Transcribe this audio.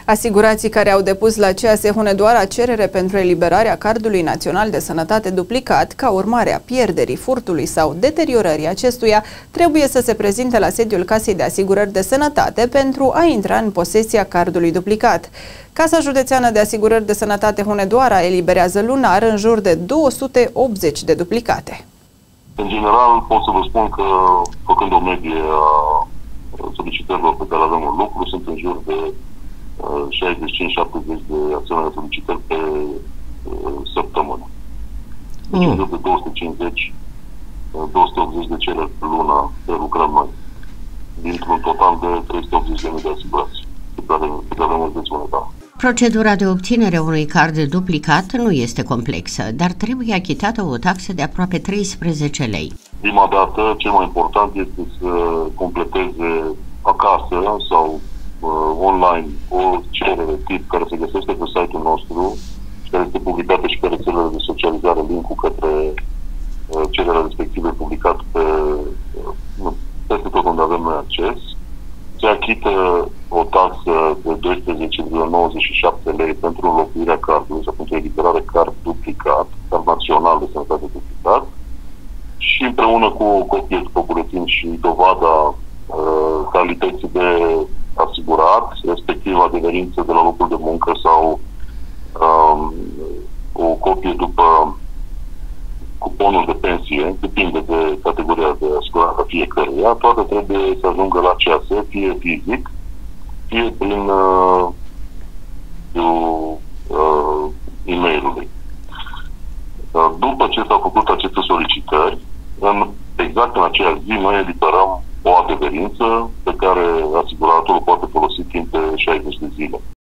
Asigurații care au depus la CAS Hunedoara cerere pentru eliberarea cardului național de sănătate duplicat, ca urmare a pierderii, furtului sau deteriorării acestuia, trebuie să se prezinte la sediul Casei de Asigurări de Sănătate pentru a intra în posesia cardului duplicat. Casa Județeană de Asigurări de Sănătate Hunedoara eliberează lunar în jur de 280 de duplicate. În general, pot să vă spun că, făcând o medie a solicitărilor pe care avem în lucru, sunt în jur de 65-70 de asemenea solicitări pe săptămână. Deci în jur de 250-280 de cereri pe lună pe lucrăm noi, dintr-un total de 380.000 de asigurați pe care avem în județul Hunedoara. Procedura de obținere a unui card duplicat nu este complexă, dar trebuie achitată o taxă de aproape 13 lei. Prima dată, cel mai important este să completeze acasă sau online o cerere tip care se găsește pe site-ul nostru și care este publicată și pe rețelele de socializare, link-ul către cererea respectivă publicat peste tot unde avem noi acces. Se achită o taxă de 12,97 lei pentru înlocuirea cardului sau pentru eliberare card duplicat, card național de sănătate duplicat, și împreună cu o copie după buletin și dovada calității de asigurat, respectiv adeverință de la locul de muncă sau o copie după cuponul de pensie, depinde de categoria de asigurare a fiecăruia, toate trebuie să ajungă la CAS, fie fizic, fie prin e-mail-ului. După ce s-au făcut aceste solicitări, exact în aceeași zi, noi eliberăm o adeverință pe care asiguratorul poate folosi timp de 60 de zile.